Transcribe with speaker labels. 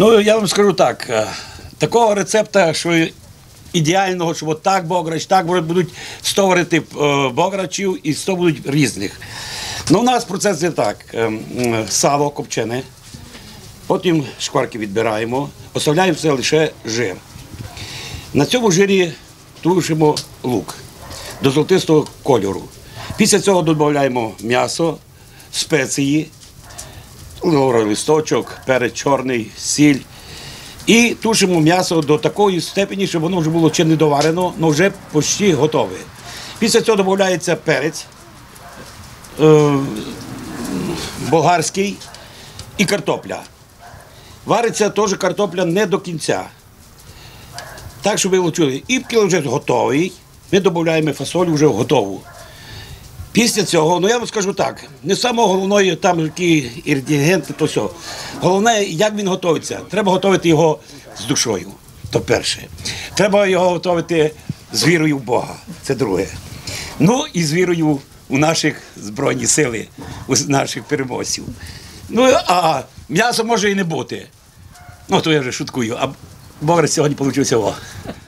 Speaker 1: Ну, я вам скажу так, такого рецепта, що ідеального, що от так будуть 100 варити бограчів і 100 будуть різних. Ну, у нас процес не так. Сало копчене, потім шкварки відбираємо, оставляємо все лише жир. На цьому жирі тушимо лук до золотистого кольору. Після цього додаємо м'ясо, спеції, лавровий листочок, перець чорний, сіль. І тушимо м'ясо до такої степені, щоб воно вже було чи не доварено, але вже почти готове. Після цього додається перець болгарський і картопля. Вариться теж картопля не до кінця. Так, щоб ви чули. І коли вже готовий, ми додаємо фасолю вже готову. Після цього, ну я вам скажу так, не саме головне, там які інгредієнти, то все. Головне, як він готується. Треба готувати його з душою, то перше. Треба його готувати з вірою в Бога, це друге. Ну і з вірою у наших Збройні Сили, у наших переможців. Ну, а м'ясо може і не бути. Ну, то я вже шуткую, а бограч сьогодні вийшов.